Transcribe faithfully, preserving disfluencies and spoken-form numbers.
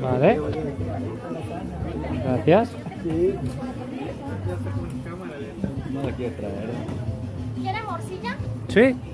Vale. Gracias. Sí. No la quieres traer. ¿Quieres morcilla? Sí.